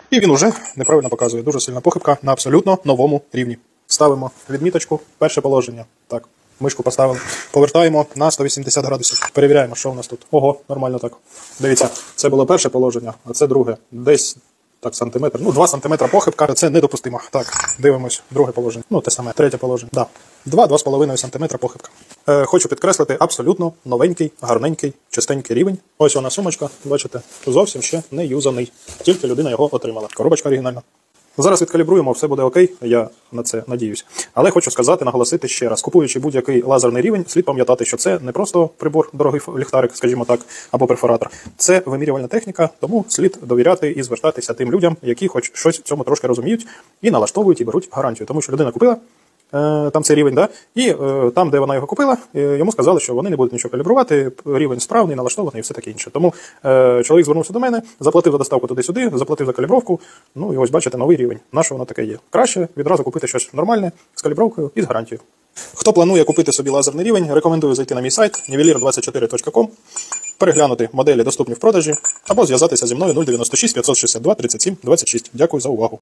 І він уже неправильно показує. Дуже сильна похибка на абсолютно новому рівні. Ставимо відміточку, перше положення. Так, мишку поставили. Повертаємо на 180 градусів. Перевіряємо, що у нас тут. Ого, нормально так. Дивіться, це було перше положення, а це друге. Десь так, сантиметр. 2 сантиметра похибка. Це недопустимо. Так, дивимось. Друге положення. Те саме. Третє положення. Да. 2-2,5 сантиметра похибка. Хочу підкреслити абсолютно новенький, гарненький, чистенький рівень. Ось вона сумочка. Бачите, зовсім ще не юзаний. Тільки людина його отримала. Коробочка оригінальна. Зараз відкалібруємо, все буде окей, я на це надіюсь. Але хочу сказати, наголосити ще раз. Купуючи будь-який лазерний рівень, слід пам'ятати, що це не просто прибор, дорогий ліхтарик, скажімо так, або перфоратор. Це вимірювальна техніка, тому слід довіряти і звертатися тим людям, які хоч щось в цьому трошки розуміють, і налаштовують, і беруть гарантію. Тому що людина купила там цей рівень, да? І там, де вона його купила, йому сказали, що вони не будуть нічого калібрувати, рівень справний, налаштований і все таке інше. Тому чоловік звернувся до мене, заплатив за доставку туди-сюди, заплатив за калібровку, і ось бачите, новий рівень. На що воно таке є? Краще відразу купити щось нормальне, з калібровкою і з гарантією. Хто планує купити собі лазерний рівень, рекомендую зайти на мій сайт nivelir24.com, переглянути моделі доступні в продажі, або зв'язатися зі мною 096 562 37 26. Дякую за увагу.